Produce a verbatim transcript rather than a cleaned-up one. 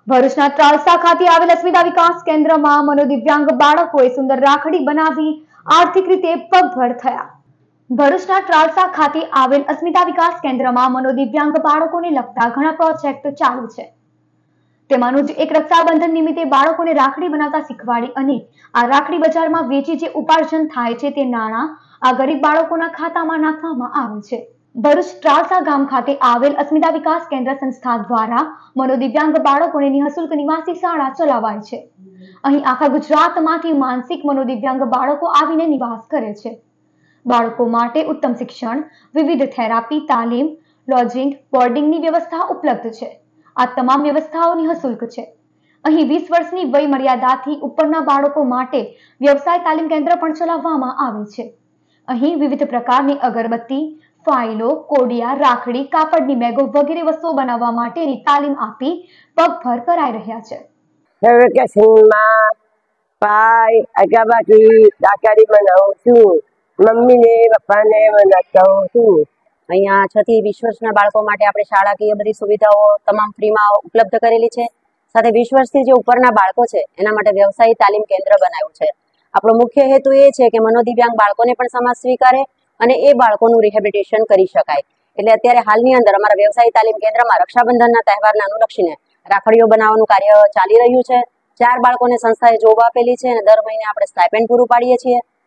ભરૂચના ત્રાલસા ખાતે આવેલ અસ્મિતા વિકાસ કેન્દ્રમાં મનોદિવ્યાંગ બાળકોએ સુંદર રાખડી બનાવી આર્થિક રીતે પગભર થયા. ભરૂચના ત્રાલસા ખાતે આવેલ અસ્મિતા વિકાસ કેન્દ્રમાં મનોદિવ્યાંગ બાળકોને લગતા ઘણા પ્રોજેક્ટ ચાલુ છે. તેમાંનું જ એક રક્ષાબંધન નિમિત્તે બાળકોને રાખડી બનાવતા શીખવાડી અને આ રાખડી બજારમાં વેચી જે ઉપાર્જન થાય છે તે નાણાં આ ગરીબ બાળકોના ખાતામાં નાખવામાં આવે છે. ભરૂચ ત્રાલસા ગામ ખાતે આવેલ અસ્મિતા વિકાસ કેન્દ્ર સંસ્થા દ્વારા મનોદિવ્યાંગ બાળકોને નિઃશુલ્ક નિવાસી શાળા ચલાવાય છે. અહીં આખા ગુજરાતમાંથી માનસિક મનોદિવ્યાંગ બાળકો આવીને નિવાસ કરે છે. બાળકો માટે ઉત્તમ શિક્ષણ, વિવિધ થેરાપી તાલીમ, લોજિંગ, બોર્ડિંગની વ્યવસ્થા ઉપલબ્ધ છે. આ તમામ વ્યવસ્થાઓ નિઃશુલ્ક છે. અહીં વીસ વર્ષની વય મર્યાદાથી ઉપરના બાળકો માટે વ્યવસાય તાલીમ કેન્દ્ર પણ ચલાવવામાં આવે છે. અહીં વિવિધ પ્રકારની અગરબત્તી, ફાઇલો, કોડિયા, રાખડી, કાપડની બેગો વગેરે વસ્તુઓ બનાવવા માટેની તાલીમ આપી પગભર કરાઈ રહ્યા છે. વેકેશનમાં પાય અગરબત્તી રાખડી બનાવું છું. મમ્મીને પપ્પાને બનાવતા છું. અહીંયા છ થી વીસ વર્ષના બાળકો માટે આપણે શાળાકીય બધી સુવિધાઓ તમામ ફ્રીમાં ઉપલબ્ધ કરેલી છે. સાથે વીસ વર્ષથી જે ઉપરના બાળકો છે એના માટે વ્યવસાયિક તાલીમ કેન્દ્ર બનાવ્યું છે. આપણો મુખ્ય હેતુ એ છે કે મનોદિવ્યાંગ બાળકોને પણ સમાજ સ્વીકારે અને એ બાળકોનું રિહેબિલિટેશન કરી શકાય. એટલે અત્યારે હાલની અંદર અમારા વ્યવસાયિક તાલીમ કેન્દ્રમાં રક્ષાબંધનના તહેવારને અનુલક્ષીને રાખડીઓ બનાવવાનું કાર્ય ચાલી રહ્યું છે. ચાર બાળકોને સંસ્થાએ જોબ આપેલી છે અને દર મહિને આપણે સ્ટાઇપેન્ડ પૂરું પાડીએ છીએ.